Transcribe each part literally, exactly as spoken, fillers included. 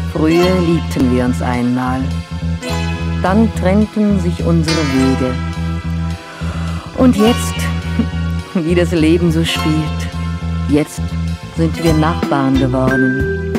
Früher liebten wir uns einmal, dann trennten sich unsere Wege. Und jetzt, wie das Leben so spielt, jetzt sind wir Nachbarn geworden.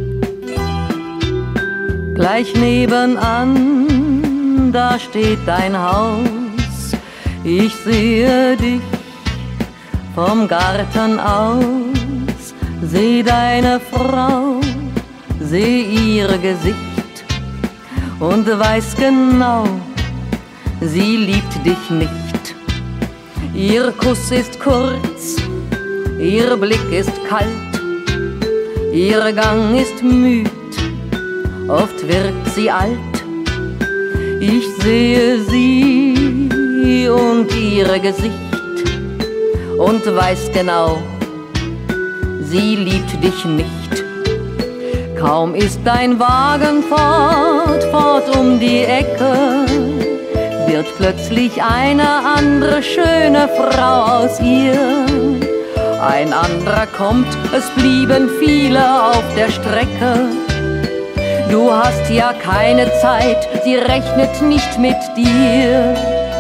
Gleich nebenan, da steht dein Haus. Ich sehe dich vom Garten aus, seh deine Frau, seh ihr Gesicht und weiß genau, sie liebt dich nicht. Ihr Kuss ist kurz, ihr Blick ist kalt, ihr Gang ist müd, oft wirkt sie alt. Ich sehe sie und ihr Gesicht und weiß genau, sie liebt dich nicht. Kaum ist dein Wagen fort, fort um die Ecke, wird plötzlich eine andere schöne Frau aus ihr. Ein anderer kommt, es blieben viele auf der Strecke. Du hast ja keine Zeit, sie rechnet nicht mit dir.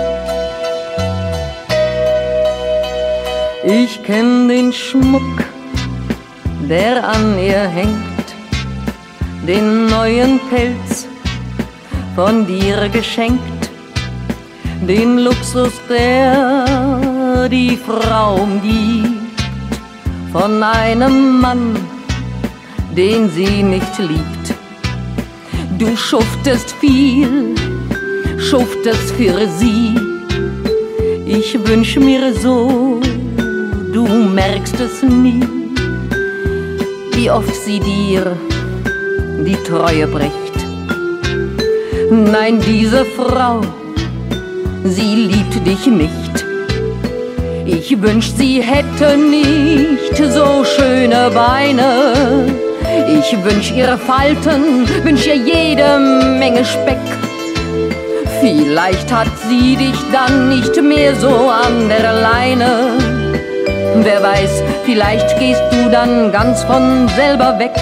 Ich kenn den Schmuck, der an ihr hängt, den neuen Pelz, von dir geschenkt, den Luxus, der die Frau umgibt, von einem Mann, den sie nicht liebt. Du schuftest viel, schuftest für sie. Ich wünsch mir so, du merkst es nie, wie oft sie dir die Treue bricht. Nein, diese Frau, sie liebt dich nicht. Ich wünsch, sie hätte nicht so schöne Beine. Ich wünsch ihr Falten, wünsch ihr jede Menge Speck. Vielleicht hat sie dich dann nicht mehr so an der Leine. Wer weiß, vielleicht gehst du dann ganz von selber weg.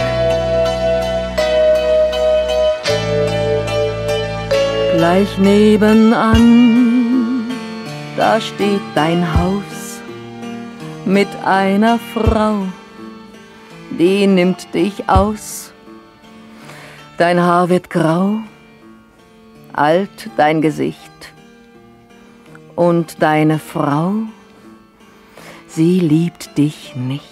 Gleich nebenan, da steht dein Haus mit einer Frau, die nimmt dich aus. Dein Haar wird grau, alt dein Gesicht, und deine Frau, sie liebt dich nicht.